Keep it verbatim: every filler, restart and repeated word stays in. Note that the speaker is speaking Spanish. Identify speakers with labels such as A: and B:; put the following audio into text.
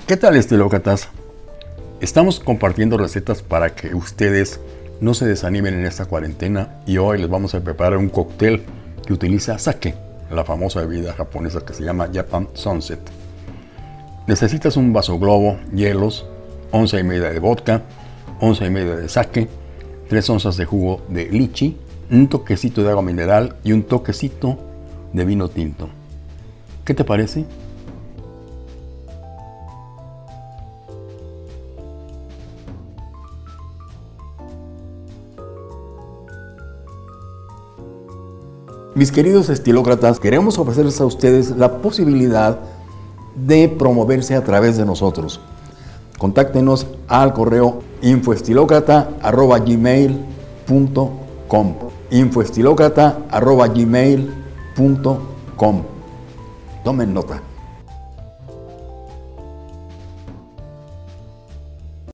A: ¿Qué tal, estilócratas? Estamos compartiendo recetas para que ustedes no se desanimen en esta cuarentena y hoy les vamos a preparar un cóctel que utiliza sake, la famosa bebida japonesa que se llama Japan Sunset. Necesitas un vaso globo, hielos, onza y media de vodka, onza y media de sake, tres onzas de jugo de lichi, un toquecito de agua mineral y un toquecito de vino tinto. ¿Qué te parece? Mis queridos estilócratas, queremos ofrecerles a ustedes la posibilidad de promoverse a través de nosotros. Contáctenos al correo infoestilócrata arroba gmail punto com infoestilócrata arroba gmail punto com. Tomen nota.